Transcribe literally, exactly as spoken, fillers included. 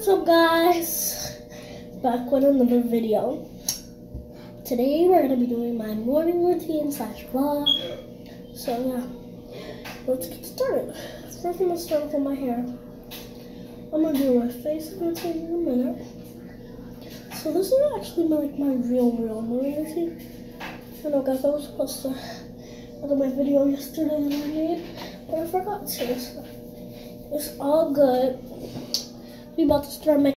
What's up, guys? Back with another video. Today we're gonna be doing my morning routine slash vlog. So yeah, let's get started. First I'm gonna start with my hair. I'm gonna do my face routine in a minute. So this is actually my, like my real, real morning routine. I know, guys, I was supposed to do my video yesterday that I made, but I forgot to. So it's all good. We about to start making